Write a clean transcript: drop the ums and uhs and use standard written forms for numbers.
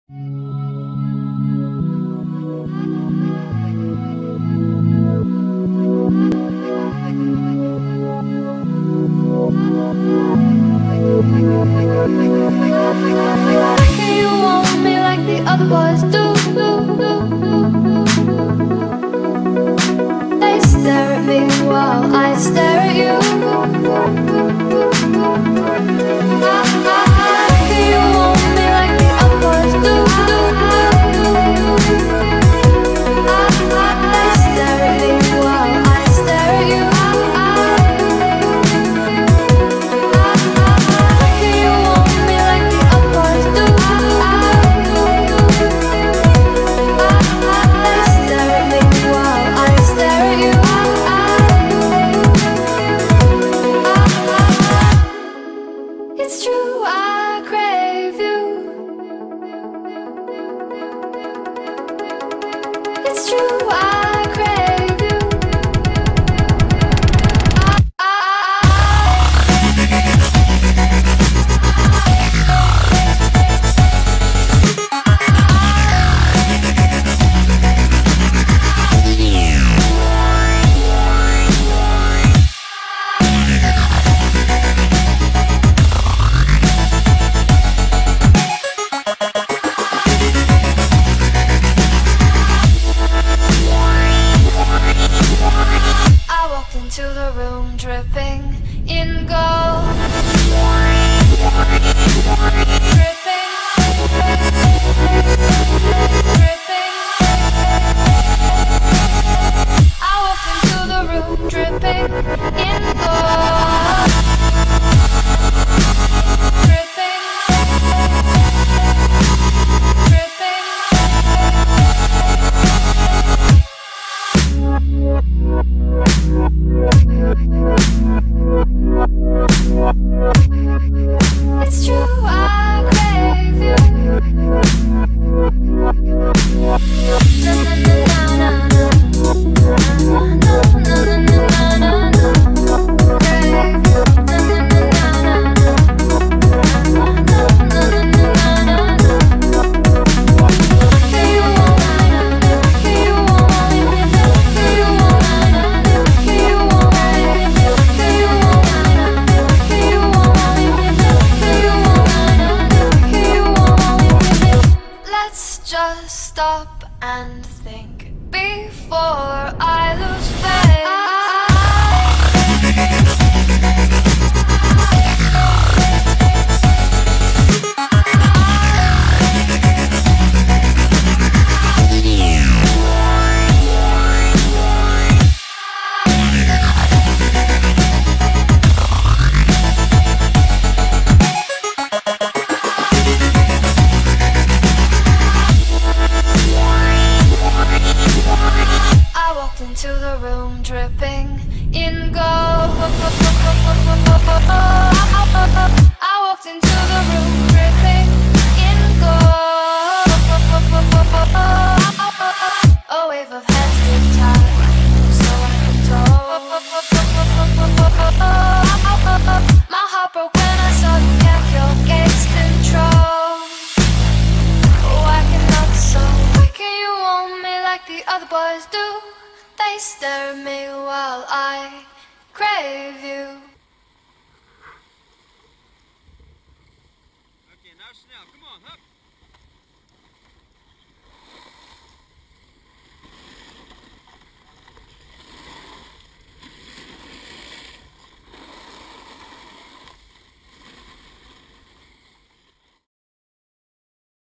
You want me like the other boys do. They stare at me while I stare at you. You want me like the other boys do. They stare at me while I stare at you. You want me like the other boys do. They stare at me while I stare at you. It's true, I crave you. It's true, I crave you. I walked into the room dripping in gold. Dripping, dripping. I walked into the room dripping in gold. Dripping, dripping. It's true, I crave you. Na na na na na na na na na. Crave you. Na na na na na na na na. You want me, you want me, you want me, you want me. Let's just stop and think before I lose faith. I walked into the room dripping in gold. I walked into the room dripping in gold. A wave of heads did tide, so I control. My heart broke when I saw you kept your gaze control. Why cannot so? Why can you want me like the other boys do? They stare at me while I crave you.